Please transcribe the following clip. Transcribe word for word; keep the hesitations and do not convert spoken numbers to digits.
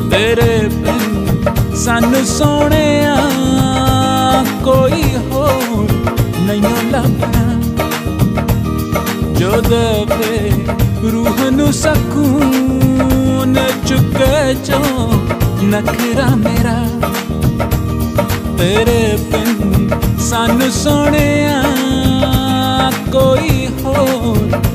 तेरे बिन सानू सोहणिया कोई होर नहीं लभना, जो देवे रूह नू सकून चुके जो नखरा मेरा। तेरे बिन सानू सोहणिया कोई होर